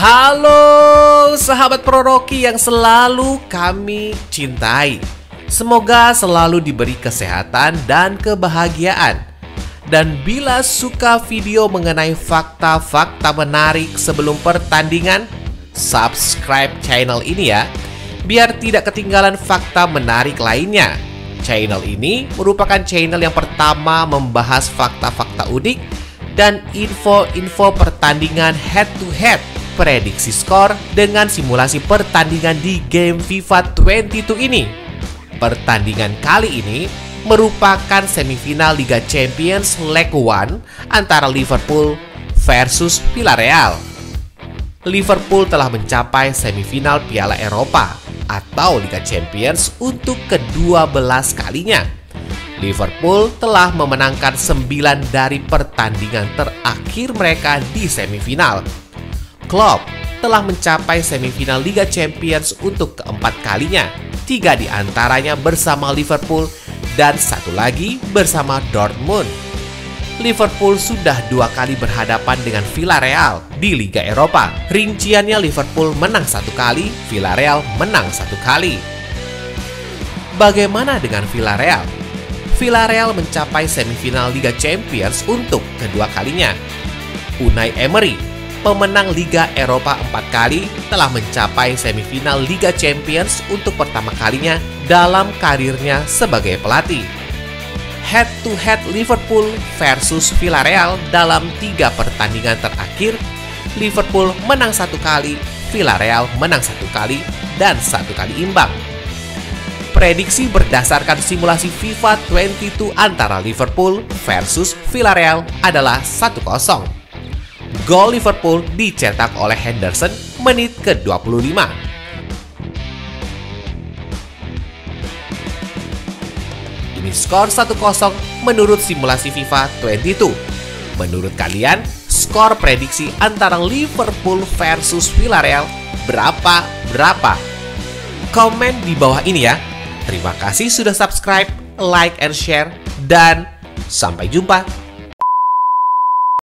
Halo sahabat Pro Rocky yang selalu kami cintai. Semoga selalu diberi kesehatan dan kebahagiaan. Dan bila suka video mengenai fakta-fakta menarik sebelum pertandingan, subscribe channel ini ya, biar tidak ketinggalan fakta menarik lainnya. Channel ini merupakan channel yang pertama membahas fakta-fakta unik dan info-info pertandingan head-to-head, prediksi skor dengan simulasi pertandingan di game FIFA 22 ini. Pertandingan kali ini merupakan semifinal Liga Champions Leg 1 antara Liverpool versus Villarreal. Liverpool telah mencapai semifinal Piala Eropa atau Liga Champions untuk ke-12 kalinya. Liverpool telah memenangkan 9 dari pertandingan terakhir mereka di semifinal. Klopp telah mencapai semifinal Liga Champions untuk keempat kalinya, 3 di antaranya bersama Liverpool dan 1 lagi bersama Dortmund. Liverpool sudah 2 kali berhadapan dengan Villarreal di Liga Eropa. Rinciannya Liverpool menang 1 kali, Villarreal menang 1 kali. Bagaimana dengan Villarreal? Villarreal mencapai semifinal Liga Champions untuk kedua kalinya. Unai Emery, pemenang Liga Eropa 4 kali, telah mencapai semifinal Liga Champions untuk pertama kalinya dalam karirnya sebagai pelatih. Head-to-head Liverpool versus Villarreal dalam 3 pertandingan terakhir, Liverpool menang 1 kali, Villarreal menang 1 kali, dan 1 kali imbang. Prediksi berdasarkan simulasi FIFA 22 antara Liverpool versus Villarreal adalah 1-0. Gol Liverpool dicetak oleh Henderson menit ke-25. Ini skor 1-0 menurut simulasi FIFA 22. Menurut kalian, skor prediksi antara Liverpool versus Villarreal berapa? Komen di bawah ini ya. Terima kasih sudah subscribe, like, and share, dan sampai jumpa.